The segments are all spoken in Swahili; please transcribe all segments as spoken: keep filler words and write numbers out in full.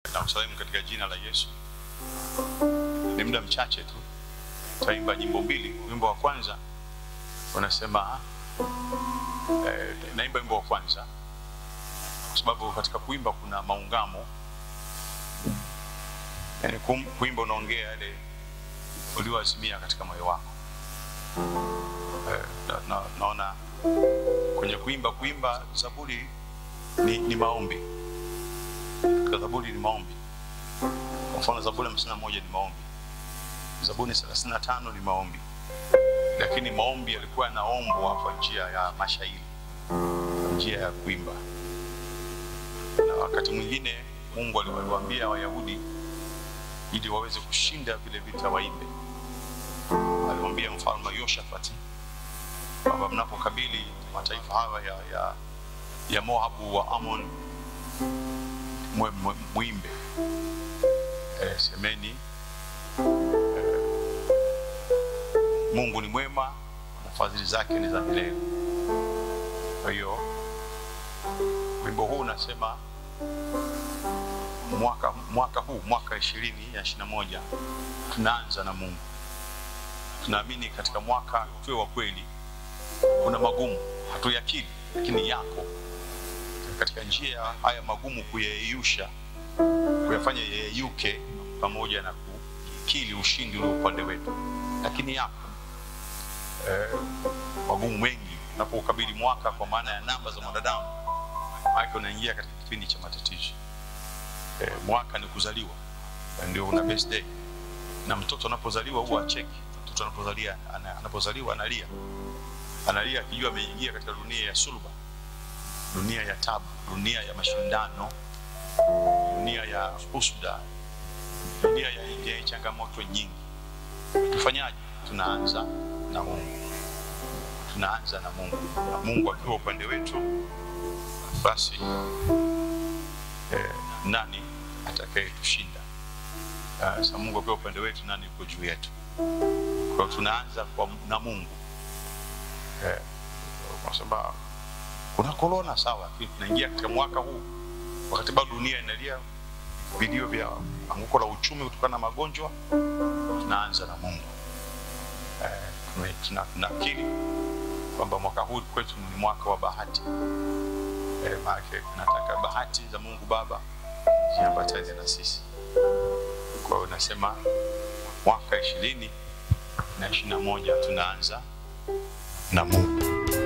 Na msalimu katika jina la Yesu. Ni muda mchache tu tutaimba nyimbo mbili. Wimbo wa kwanza unasema eh, naimba wimbo wa kwanza kwa sababu katika kuimba kuna maungamo. Yaani kuimba unaongea yale ulioazimia katika moyo wako. Eh, na, na, naona kwenye kuimba kuimba Zaburi ni, ni maombi. Zaburi ni maombi. Kwa mfano Zaburi hamsini na moja ni maombi. Zaburi thelathini na tano ni maombi. Lakini maombi yalikuwa yanaombwa kwa njia ya mashairi, njia ya kuimba. Na wakati mwingine Mungu aliwaambia Wayahudi ili waweze kushinda vile vita waimbe. Alimwambia mfalme Yoshafati kwamba mnapokabili mataifa haya ya, ya, ya Moabu wa Amon muimbe. Eh, semeni eh, Mungu ni mwema na fadhili zake ni za milele. Kwa hiyo wimbo huu unasema mwaka mwaka huu mwaka ishirini ishirini na moja tunaanza na Mungu. Tunaamini katika mwaka tuwe wa kweli. Kuna magumu hatuyakili, lakini yako katika njia haya magumu kuyeyusha, kuyafanya yeyuke pamoja na kukili ushindi ule upande wetu. Lakini yako eh, magumu mengi unapokabili mwaka kwa maana ya namba za mwanadamu, maana unaingia katika kipindi cha matatizo. Eh, mwaka ni kuzaliwa, ndio una birthday. Na mtoto anapozaliwa huwa acheki. Mtoto anapozalia anapozaliwa analia. Analia akijua ameingia katika dunia ya suluba, dunia ya tabu, dunia ya mashindano, dunia ya husuda, dunia ya, ya changamoto nyingi. Tufanyaje? Tunaanza na Mungu. Tunaanza na Mungu. Na Mungu akiwa upande wetu, basi eh, nani atakayetushinda? Uh, sasa Mungu akiwa upande wetu, nani yuko juu yetu? Kwa hiyo tunaanza kwa na Mungu. Eh, kwa sababu kuna corona sawa, tunaingia katika mwaka huu wakati bado dunia inalia video vya anguko la uchumi kutokana na magonjwa. Tunaanza na Mungu. Eh, tuna tunakiri kwamba mwaka huu kwetu ni mwaka wa bahati. Eh, maana tunataka bahati za Mungu Baba ziambatane na sisi. Kwa hiyo nasema mwaka ishirini ishirini na moja tunaanza na Mungu.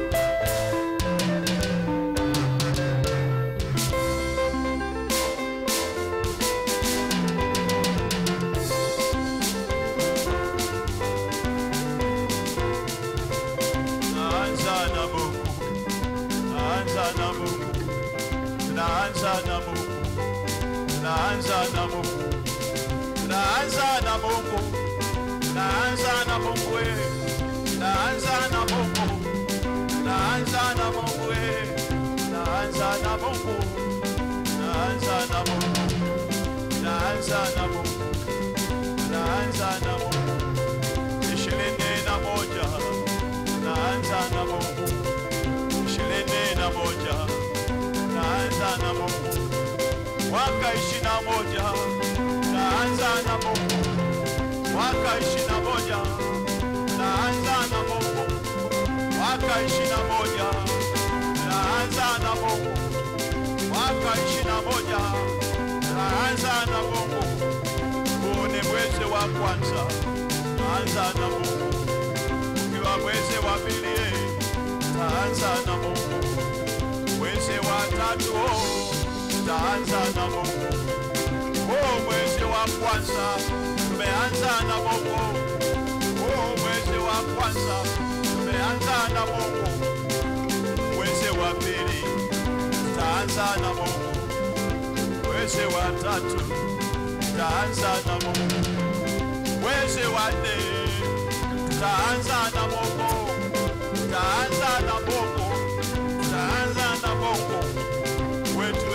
Naanza na Mungu. Naanza na Mungu. Naanza na Mungu. Naanza na Mungu. Naanza na Mungu. Naanza na Mungu. Naanza na Mungu. Naanza na Mungu. Naanza na Mungu. Naanza na Mungu. Naanza na Mungu. Naanza na Mungu. Ishirini na moja. Naanza na Mungu. Ishirini na moja. Naanza na Mungu. Mwaka ishirini na moja. Naanza na Mungu. Mwaka ishirini na moja. Naanza na Mungu. Mwaka ishirini na moja. Naanza na Mungu. Mwaka ishirini na moja. Naanza na Mungu. Huu ni mwezi wa kwanza. Naanza na Mungu. Ukiwa mwezi wa pili, naanza na Mungu. Mwezi wa tatu, naanza na Mungu. Huu mwezi wa kwanza tumeanza na Mungu. Huu mwezi wa kwanza tumeanza na Mungu. Mwezi wa pili tutaanza na Mungu. Mwezi wa tatu tutaanza na Mungu. Mwezi wa nne tutaanza na Mungu. Tutaanza na Mungu. Tutaanza na Mungu. Wetu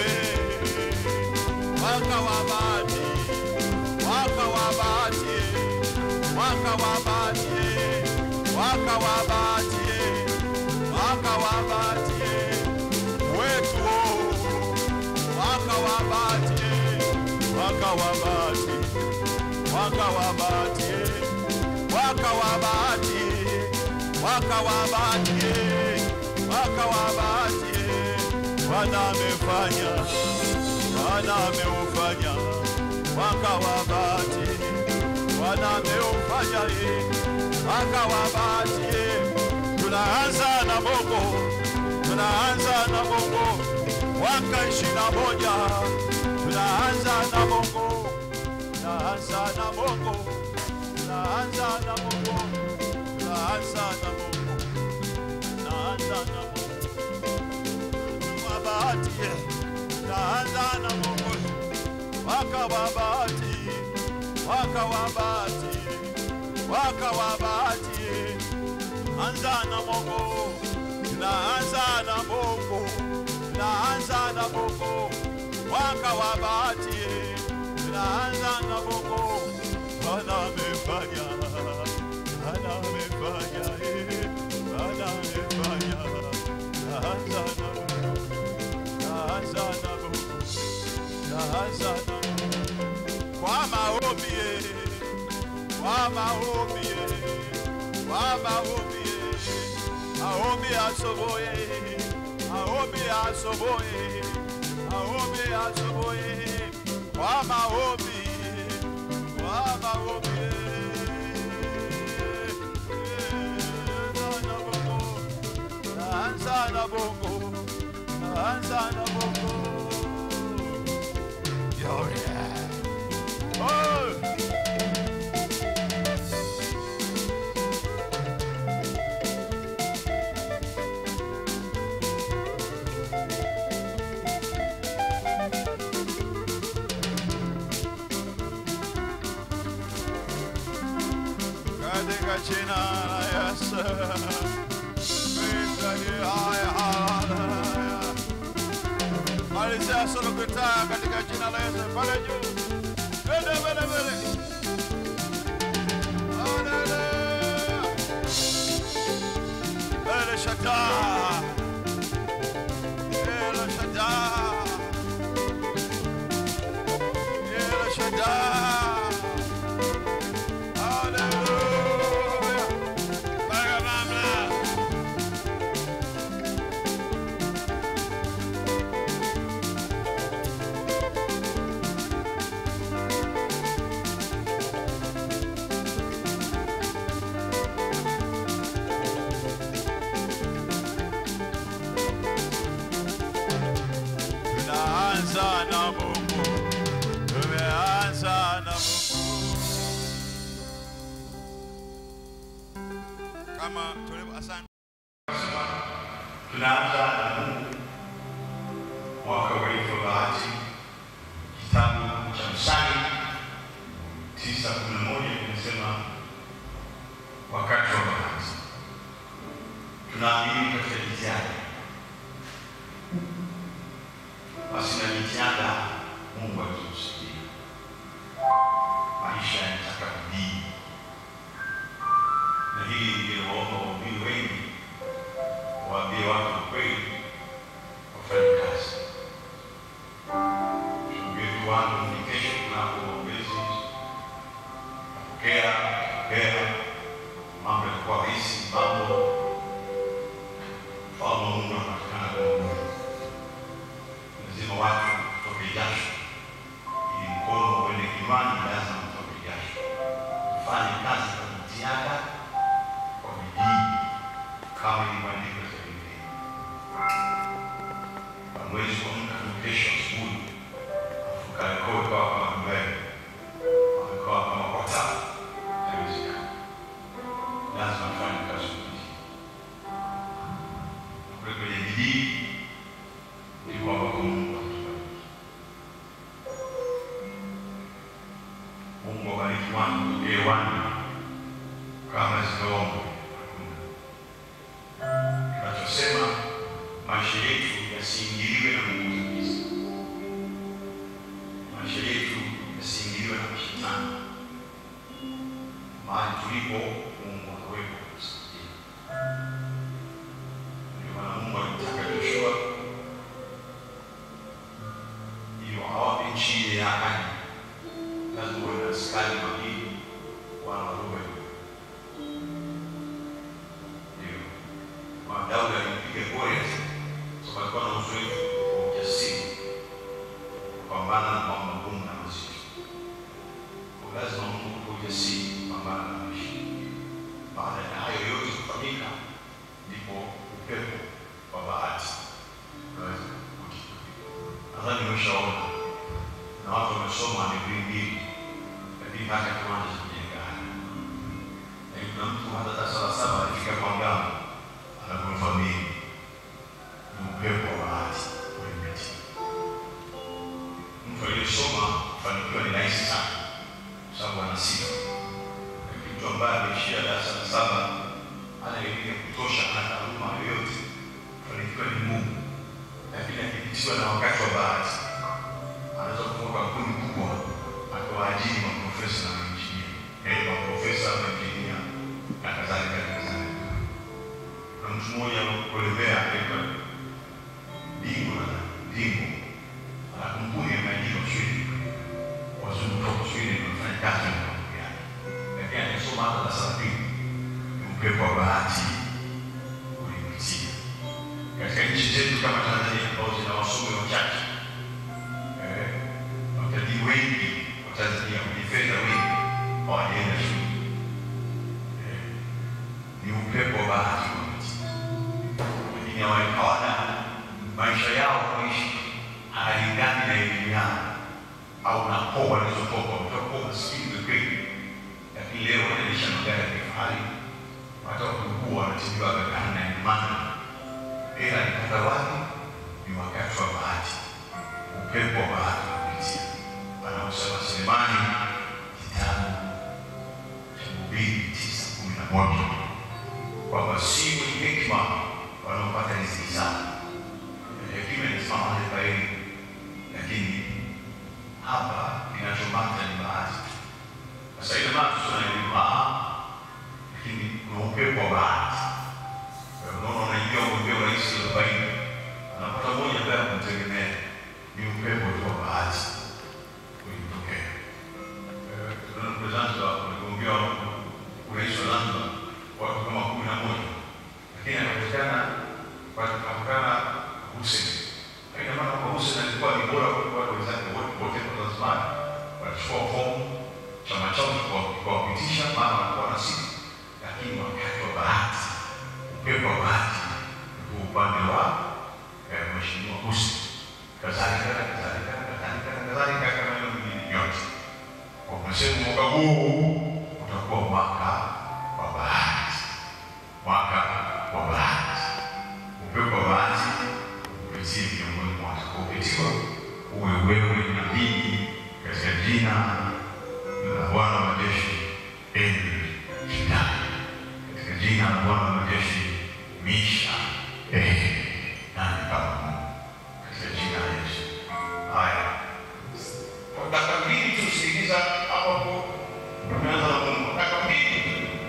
mwaka wa bahati, mwaka wa bahati, mwaka wa bahati, mwaka wa bahati, mwaka wa bahati, wetu mwaka wa bahati, mwaka wa bahati, mwaka wa bahati, mwaka wa bahati, mwaka wa bahati, mwaka wa bahati. Bwana amefanya, Bwana ameufanya mwaka wa bahati, Bwana ameufanya mwaka wa bahati. Tunaanza na Mungu, tunaanza na Mungu mwaka ishirini na moja. Tunaanza na Mungu, tunaanza na Mungu, tunaanza na Mungu, tunaanza na Mungu, tunaanza na Mungu wa bahati. Tunaanza na Mungu mwaka wa bahati, mwaka wa bahati, mwaka wa bahati. Anza na Mungu, tunaanza na Mungu, tunaanza na Mungu mwaka wa bahati, tunaanza na Mungu. Bwana amefanya, Bwana amefanya, Bwana amefanya. Tunaanza na Mungu, tunaanza na Mungu, tunaanza na Mungu kwa maombi, kwa maombi, kwa maombi, maombi asubuhi, maombi asubuhi, maombi asubuhi, kwa maombi, kwa maombi. Naanza na Mungu, naanza na Mungu. Yo yeah. Oh! Katika jina la Yesu, malizia solo kutaa katika jina la Yesu. Pale juu, bele bele bele, haleluya, bele shata, bele shata, bele shata. Tumeanza na Mungu, tumeanza na Mungu. Kama tulivyo, asante. Tunaanza na Mungu mwaka wa bahati. Kitabu cha Mithali tisa kumi na moja kinasema wakati wa bahati. Tunaamini katika jitihada. Basi na jitihada Mungu akitusaidia. Maisha yanataka bidii. Na hili ndilo waomba waumini wengi waambie watu ukweli, wafanye kazi. Shuguli wangu ni kesho kunako maombezi. Napokea, napokea, mambo yanakuwa rahisi, mambo ufalme wa Mungu unapatikana kwa Mungu. Lazima watu kutoke jasho, ili mkono uende kinywani, lazima kutoke jasho. Tufanye kazi kwa jitihada, kwa bidii, kama ilivyoandikwa katika Biblia. Hamwezi kuamka tu kesho asubuhi ukakoe kwa kama mbele, ukakoe kama kota. Haiwezekani. Lazima tufanye kazi kwa bidii. Kwa kwenye bidii ni kwamba kwa Mungu atubariki. Mungu abariki wangu, tokee wangu kama zinaomba. Tunachosema maisha yetu yasiingiliwe na nguvu za giza. Maisha yetu yasiingiliwe na mashetani. Mahali tulipo Mungu anawepo kusaidia. Ndio maana Mungu alitaka Joshua ili awape nchi ile ya ahadi walikuwa na uzoefu wa ujasiri kupambana na mambo magumu na mazito. Kwa lazima Mungu kwa ujasiri kupambana na maisha. Baada ya hayo yote kufanyika, ndipo upepo wa bahati unaweza kuja. Nadhani umeshaona na watu wamesoma degree mbili, lakini hata kiwanja cha kujenga. Na kuna mtu hata darasa la saba alifika kwa ngamo anapofahamu upepo wa bahati ulimeti. Mtu aliyesoma kufanikiwa ni rahisi sana, sababu ana sifa. Lakini mtu ambaye ameishia darasa la saba ana elimu ya kutosha na taaluma yoyote, kufanikiwa ni Mungu. Lakini akipitiwa na wakati wa bahati, anaweza kuwa kampuni kubwa akawaajiri maprofesa na mainjinia, yaani maprofesa na mainjinia na kadhalika na kadhalika. Na mtu mmoja kuelezea katika Dingo na Dingo ana kampuni ya maendeleo Sweden, wazungu kutoka Sweden wanafanya kazi na kampuni yake. Lakini anasoma hata darasa la pili, upepo wa bahati ulimpitia. Katika nchi zetu kama Tanzania ambazo zina wasomi wachache, eh, watalii wengi wa Tanzania wenye fedha wengi hawajaenda shule. Eh, ni upepo wa bahati ulimpitia. Lakini hawana maisha yao kuishi halingani na elimu yao au na koa walizotoka, watoka maskini kweli. Lakini leo wanaendesha magari ya kifahari, hata wakikuwa wanatibiwa gharama na imani. Ila nikata wapi? Ni wakati wa bahati, upepo wa bahati unapitia. Anaosema Selemani kitabu cha Mhubiri tisa kumi na moja kwamba si wenye hekima wanaopata riziki zao. Hekima inasimama mahali pa elimu, lakini hapa kinachobaki ni bahati. Sasa ile bahati sio elimu, lakini kuna upepo wa bahati. Unaona, unajua mgombea rais arobaini anapata moja ambaye kumtegemea, ni upepo wa bahati ulitokea. Tunaona kwa Zanzibar mgombea urais wa Zanzibar watu kama kumi na moja, lakini anapatikana patikana Hussein. Haina maana kwa Hussein alikuwa ni bora kuliko watu wenzake wote wote kwa Zanzibar. Walichukua fomu, chama chao kwa kupitisha, maana walikuwa na sifa. Lakini wakati wa bahati, upepo wa bahati kwa upande wa Mheshimiwa Hussein. Kadhalika kadhalika kadhalika kadhalika kama hiyo mingine yote. Kwa kusema mwaka huu utakuwa mwaka wa bahati. Mwaka wa bahati. Upepo wa bahati upitie miongoni mwa watakaopitiwa, uwe wewe na mimi, katika jina la Bwana wa majeshi El-Shaddai, katika jina la Bwana wa majeshi Misha eh nani kama Mungu, katika jina la Yesu. Haya, kwa dakika mbili tusikiliza hapo hapo, tumeanza na Mungu. Dakika mbili.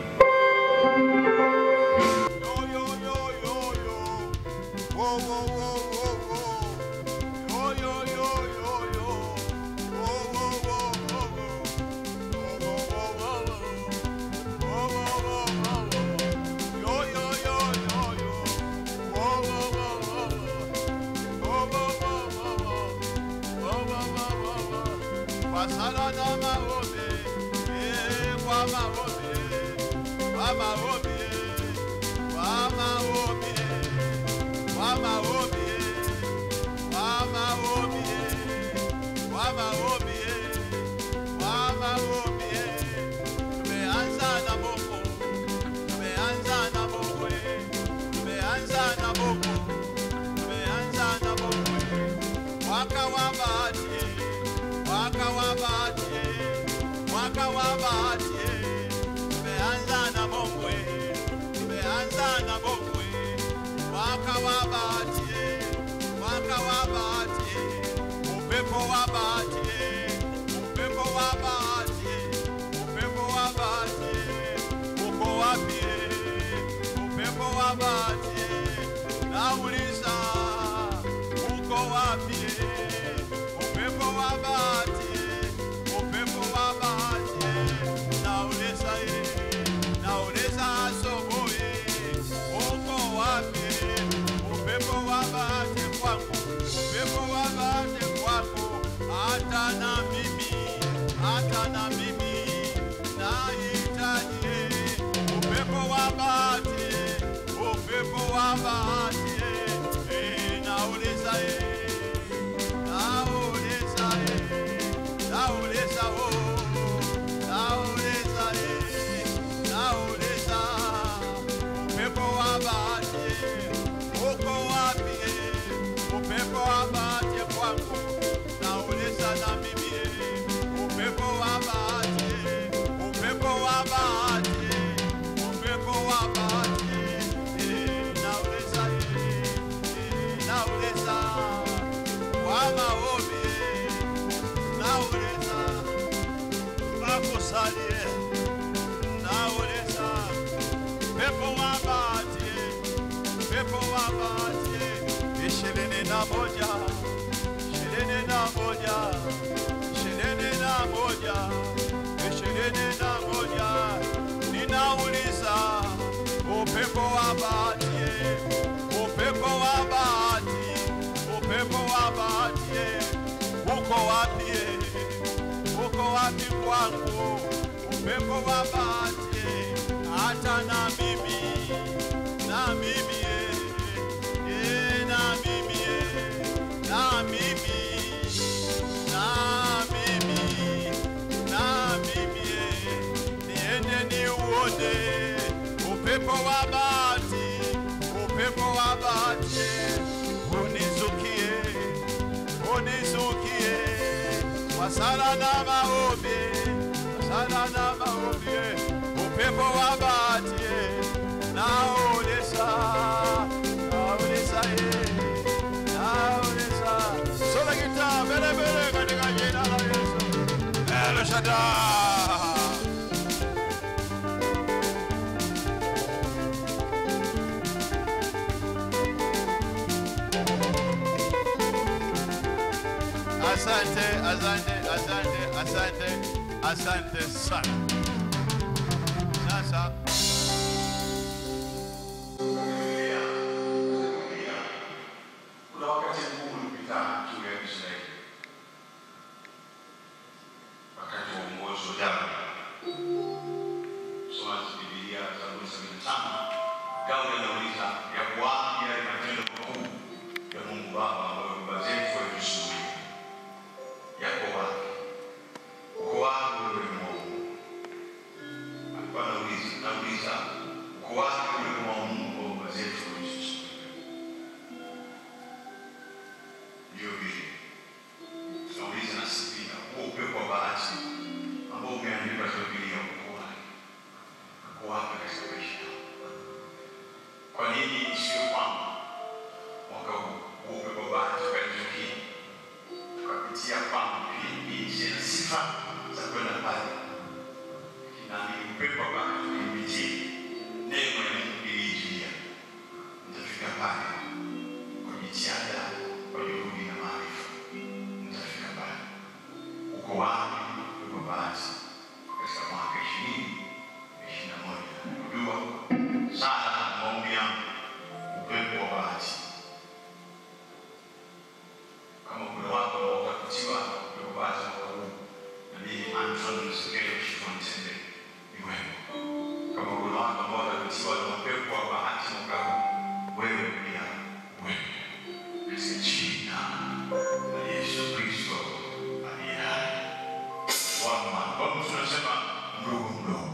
Yo yo yo yo yo. Wo wo wo wo wo. Yo yo yo yo yo. Wo wo wo wo wo. Wo wo wo wo. Wo wo wo wo. Yo yo yo yo yo. Wo wo wo wo. Wo wo wo wo. Wo wo wo wo. Pasala na maombi, eh kwa maombi, kwa maombi, kwa maombi, kwa maombi, kwa maombi, kwa maombi, kwa maombi. Tumeanza na Mungu, tumeanza na Mungu, tumeanza na Mungu, tumeanza na Mungu. Mwaka wa bahati, mwaka wa bahati, mwaka wa bahati. Tumeanza na Mungu, tumeanza na Mungu. Mwaka wa bahati, mwaka wa bahati, upepo wa bahati, upepo wa bahati, upepo wa bahati. Uko wapi upepo wa bahati? Nauliza, uko wapi upepo wa bahati? Upepo wa bahati, nauliza ye, nauliza asubuhi, uko wapi upepo wa bahati? wa bahati, eh, nauliza eh, nauliza eh, nauliza oh, nauliza eh, nauliza upepo wa bahati, uko wapi eh, upepo wa bahati kwangu, nauliza na mimi eh, upepo wa bahati, upepo wa bahati, upepo wa bahati, eh, nauliza eh, eh, nauliza wa maombi, nauliza makusalie, nauliza upepo wa bahati, upepo wa bahati, ishirini na moja, ishirini na moja, ishirini na moja, ishirini na moja, ninauliza upepo wa bahati, upepo wa bahati, upepo wa bahati, uko wapi, uko wapi kwangu, upepo wa bahati, hata na mimi, na mimi, eh, na mimi, na mimi, na mimi, na mimi, niende niuone upepo wa bahati, upepo wa bahati, unizukie, unizukie, kwa sala na maombi, kwa sala na maombi, upepo wa bahati, nauliza, nauliza, eh, nauliza. Sola gitaa, bele bele, katika jina la Yesu. El Shaddai. Asante, asante, asante, asante, asante sana. Sasa kuna wakati mgumu ulipita juu ya Israeli wakati wa uongozi wa Daudi. Soma Biblia Zaburi sabini na tano, Daudi anauliza yako wapi yale matendo makuu ya Mungu Baba ambayo baba zetu walishuhudia? Yako wapi? Uko wapi wewe Mungu? Alikuwa anauliza, anauliza uko wapi wewe Mungu ambao baba zetu walishuhudia? Ndio vile tunauliza na sisi huo upepo wa bahati ambao umeandikwa katika Biblia uko wapi? Uko wapi katika maisha? Kwa nini sio kwamba mwaka huu huo upepo wa bahati ukanizukia tukapitia kwamba nchi na sifa za kwenda pale, na ni upepo wa bahati ukipitia neno la Mungu lilijia, nitafika pale kwa jitihada, kwa juhudi na maarifa, nitafika pale. Uko wapi upepo wa bahati katika mwaka ishirini ishirini na moja? Kujua sana maombi yangu upepo wa bahati. Kama kuna watu ambao watakutiwa upepo wa bahati mwaka huu, na mimi Anthony Msekele Shifuntende ni wewe. Kama kuna watu ambao watakutiwa na upepo wa bahati mwaka huu, wewe pia wewe. Katika jina la Yesu Kristo aliye hai. Wama, wama tunasema mdogo mdogo.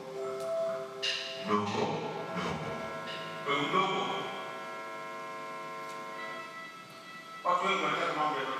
Mdogo mdogo. Wewe mdogo. Watu wengi wanataka mambo ya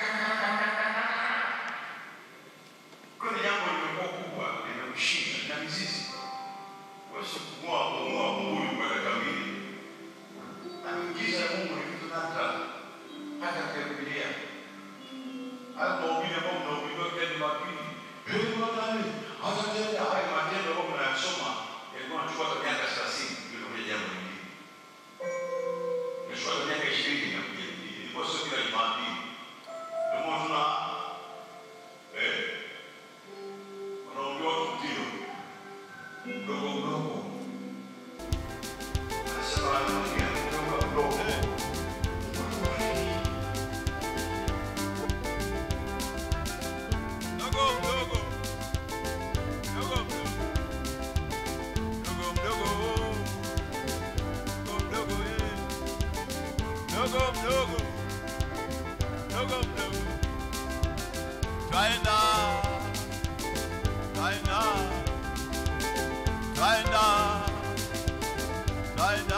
kuna jambo limekuwa kubwa, limekushinda na mizizi. Wewe kumua kumua Mungu kwa kamili. Na miujiza ya Mungu ni vitu nata hata kwa Biblia. Hapo mahubiri ambayo mnahubiriwa kila Jumapili. Heri mwanadamu, hata tena haya matendo ambayo mnayasoma yalikuwa yanachukua hata miaka thelathini ndio kuja jambo hili. Nimechukua miaka ishirini na kuja. Ilikuwa sio kila Jumapili. Mdogo mdogo, mdogo mdogo, twaenda, twaenda, twaenda, twaenda,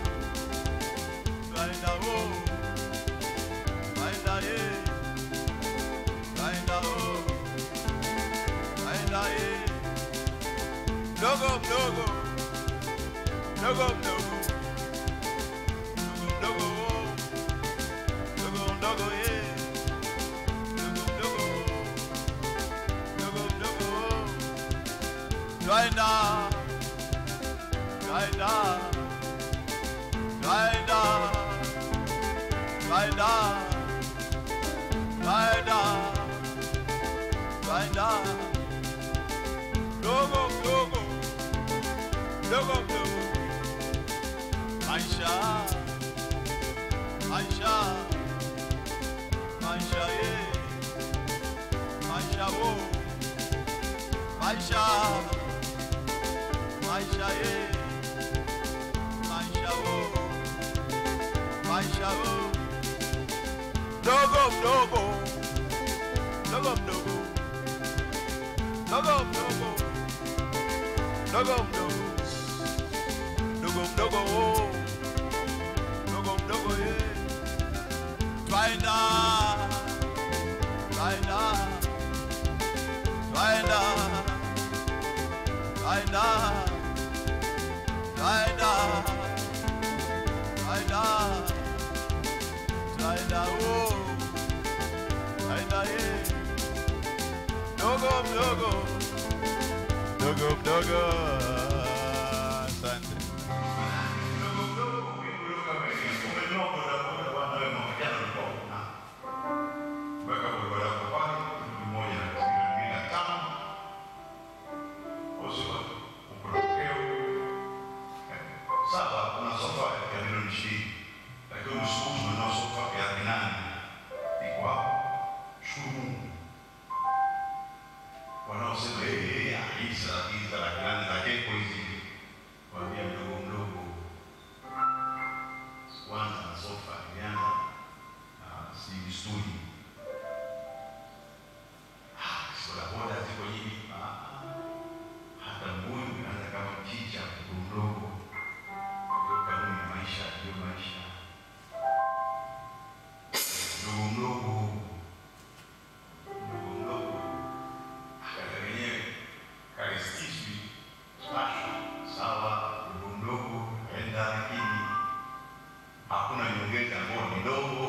twaenda oh, twaenda ye, twaenda oh, twaenda ye, mdogo mdogo, mdogo mdogo. Twaenda, twaenda, twaenda, twaenda, twaenda, twaenda, mdogo mdogo, mdogo mdogo, maisha, maisha, maisha ye, maisha wo, maisha. Maisha ye, maisha wo, maisha wo, mdogo mdogo, mdogo mdogo, mdogo mdogo, mdogo mdogo, mdogo mdogo wo, mdogo mdogo ye, twaenda, twaenda, twaenda, twaenda. Twaenda, twaenda, twaenda oh, twaenda ye, mdogo mdogo, mdogo mdogo, asante. Mdogo mdogo kuibuka wewe, umenyoa boda boda bwana wewe mmoja na mkoa. Weka boda boda kwa mmoja na mbili na tano. Oso sawa, kuna sofa ya milioni ishirini, lakini mshukuru na sofa ya nane iko hapo. Shukuru Mungu. Wanaosema yeye yeye Isa Isa la kilani za keko hizi, waambie mdogo mdogo. Kwanza na sofa yana na si studi. Ah, sola boda ziko nyingi. Ah, hata mbuyu anaanza kama chicha mdogo. Maisha, ndio maisha. Ndogo mdogo, ndogo mdogo, hata wenyewe karistishwi, spasho, sawa, ndogo mdogo, enda lakini hakuna nyongeza ambayo ni ndogo.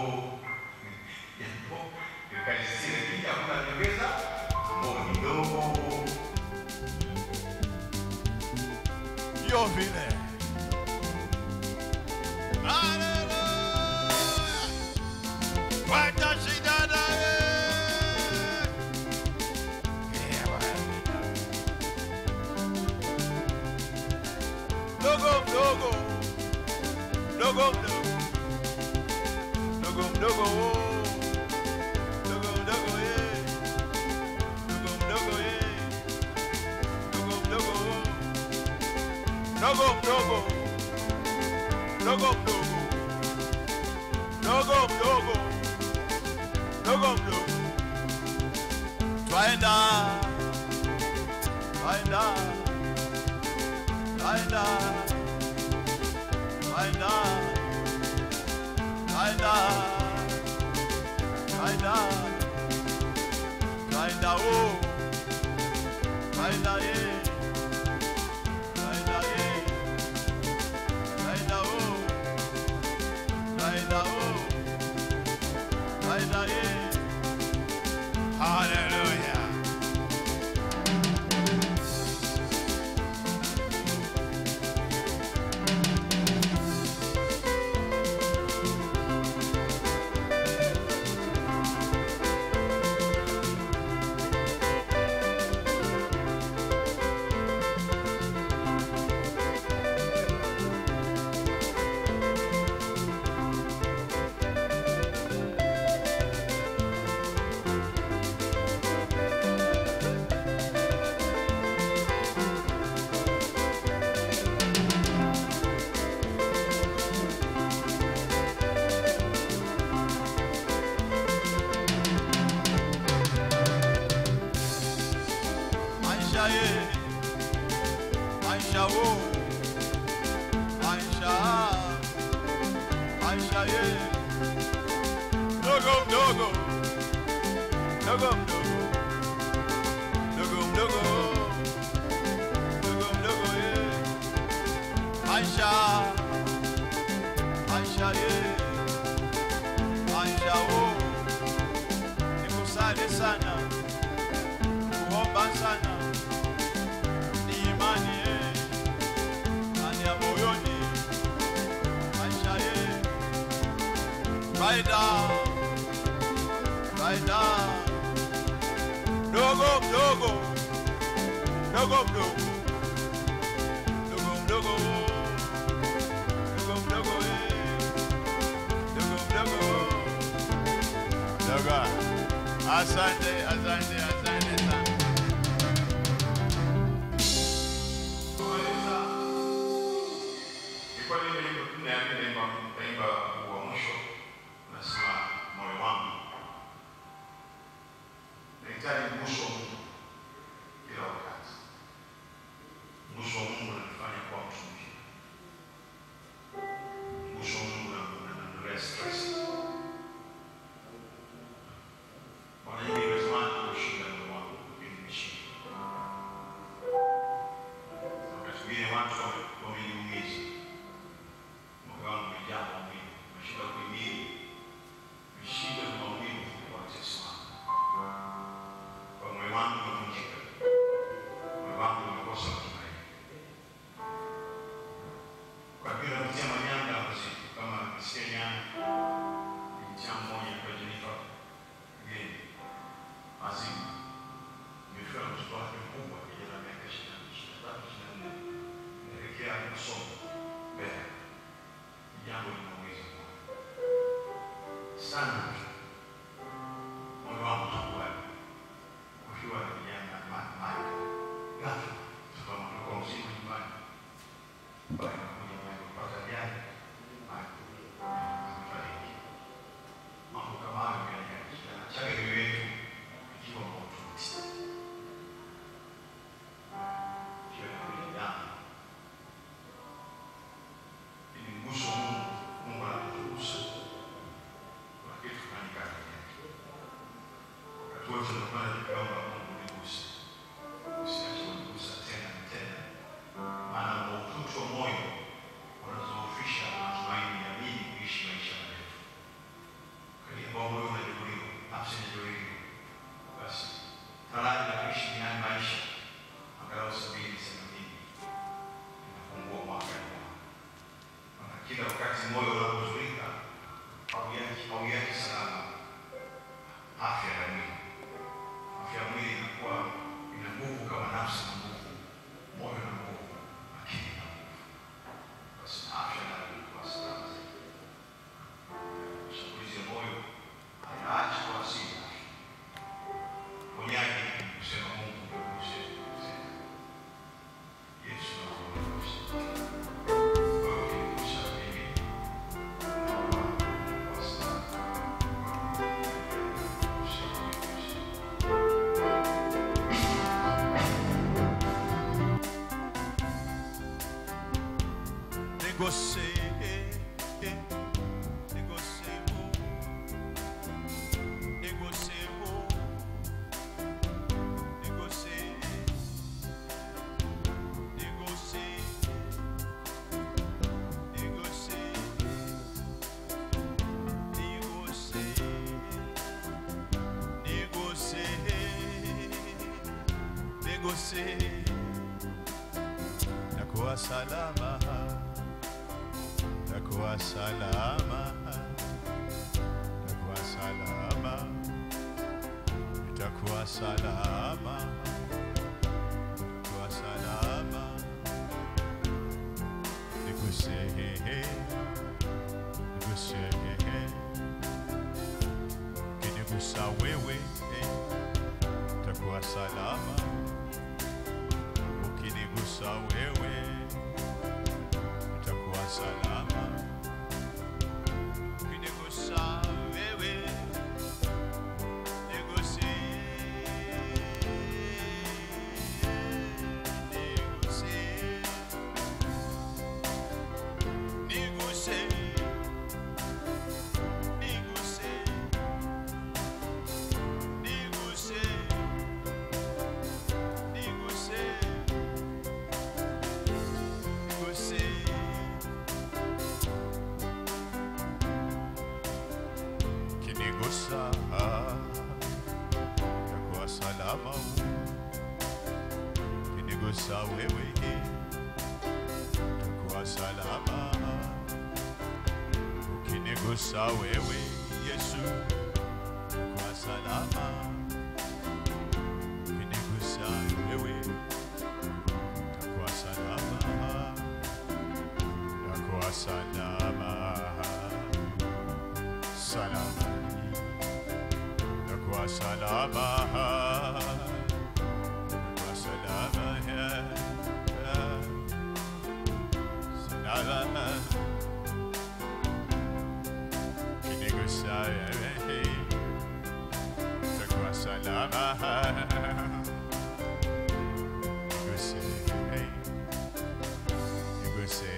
Karistishwi lakini hakuna nyongeza ambayo ni ndogo. Yo vile. Mdogo mdogo, mdogo mdogo, mdogo mdogo, mdogo mdogo ye, mdogo mdogo ye, mdogo mdogo, mdogo mdogo, mdogo mdogo, mdogo mdogo, mdogo mdogo, twaenda, twaenda. Twaenda, twaenda, twaenda, twaenda, twaenda oh, twaenda ye, twaenda ye, twaenda oh, twaenda oh, twaenda ye. Hallelujah. mdogo mdogo mdogo mdogo mdogo ye maisha maisha ye maisha oh nikusali sana kuomba sana ni imani ye ndani ya moyoni maisha ye faida faida mdogo mdogo mdogo mdogo mdogo mdogo mdogo mdogo eh mdogo mdogo mdogo asante asante asante sana Kwa nini niko tunaimba imba wa mwisho nasema moyo wangu nahitaji mguso wa Mungu kila wakati. Mguso wa Mungu unanifanya kuwa mtu mpya. Mguso wa Mungu unaniondoa stress. Bwana yeye ametamani kushinda moyo wangu ili nishinda. Wakati mwingine watu wameniumiza. Moyo wangu umejaa maumivu. Nimeshinda kuhimili vishindo na maumivu kwa watesi wangu. Kwa moyo wangu umevunjika. Moyo wangu umekosa matumaini. Kwa vile napitia manyanga mazito kama nisikia nyanga mcha mmoja kwa Jenifa mgeni azimu nimefika mtoto wake mkubwa kijana wa miaka ishirini na tatu ishirini na nne naelekea masomo mbele. Jambo linaumiza moyo sana. Moyo wangu utakuwaje ukiwa na vijana maji ghafla tukamtoka usiku nyumbani mpaka nakuja mwenye kupata jani maji amefariki. Mambo kama hayo yanachaga mioyo yetu ikiwa maututi ikiwa inakuja damu. Ili mguso wa Mungu, Mungu anatugusa kwa kitu fulani kati yetu. Wakati wote tunapanda tukiomba Mungu niguse, usiache kunigusa tena na tena, maana maututi wa moyo unazoofisha matumaini ya mimi kuishi maisha marefu. Kali ambao moyo unajeruhiwa, nafsi inajeruhiwa, basi faraja ya kuishi ndani maisha angalau sabini themanini inapungua mwaka na mwaka. Kila wakati moyo unapozulika hauiachi salama afya ya mwili. Afya ya mwili inakuwa ina nguvu kama nafsi na nguvu, moyo na nguvu, akili na nguvu. Basi afya na inakuwa salama zaidi. Shambulizi ya moyo hayaachi kwa asili afya. Ponyaji kusema Mungu niguse tena. Yesu niguse tena. Négocier, négocier, négocier, négocier, négocier, négocier, négocier, négocier, négocier, nakuwa salama. Takuwa salama, takuwa salama, takuwa salama, takuwa salama. Niguse, niguse, kinigusa wewe, takuwa salama. Ukinigusa wewe, takuwa salama. Ukinigusa wewe, niguse, niguse, niguse, niguse, niguse. ukinigusa takuwa salama, ukinigusa wewe takuwa salama, ukinigusa wewe Yesu takuwa salama, ukinigusa wewe takuwa salama, takuwa salama, salama, takuwa salama, takuwa salama, salama, ukinigusa wewe takuwa salama, niguse, niguse.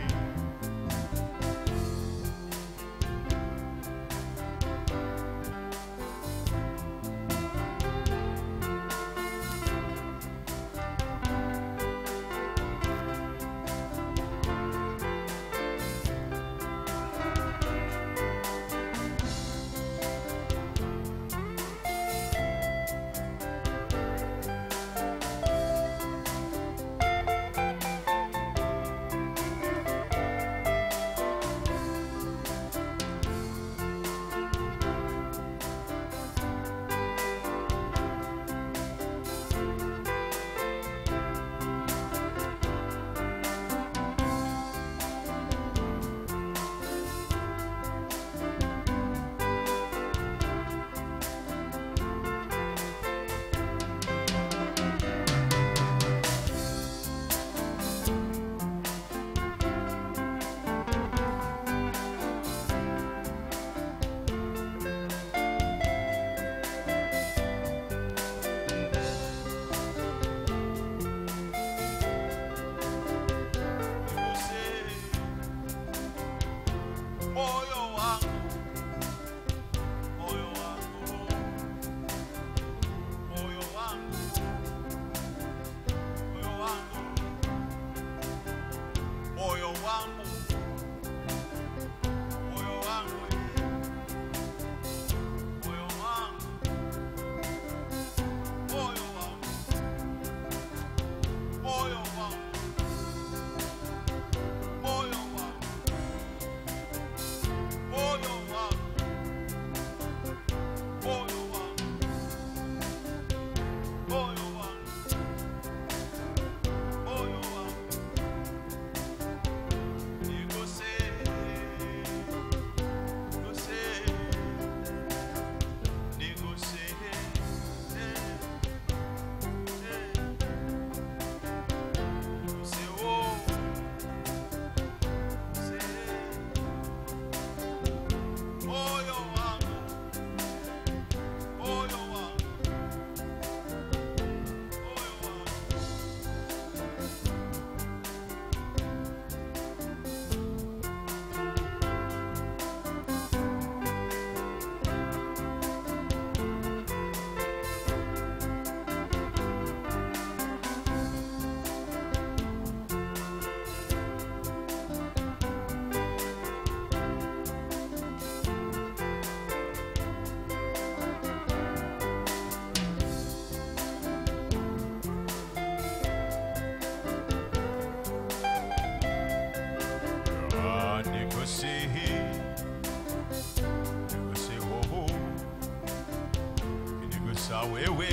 Wewe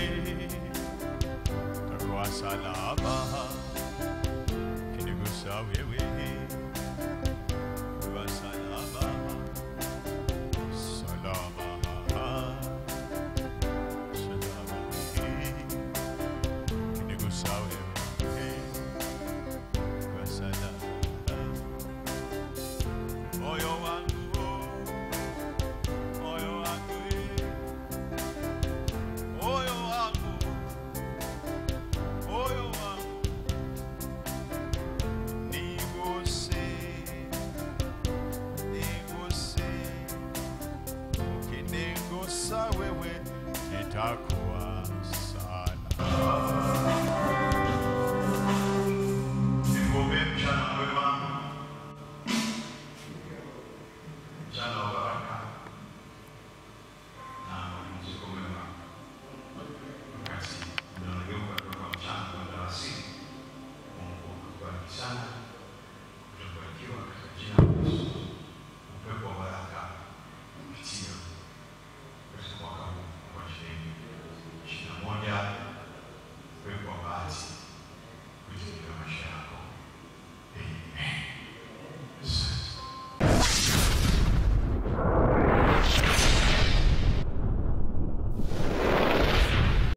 takuwa salama, ukinigusa wewe takuwa salama, salama, salama, ukinigusa wewe takuwa salama, moyo wangu, moyo wangu, moyo wangu, moyo wangu, niguse, niguse, ukinigusa wewe nitakuwa salama. Nikuombee mchana mwema, mchana wa baraka, sana.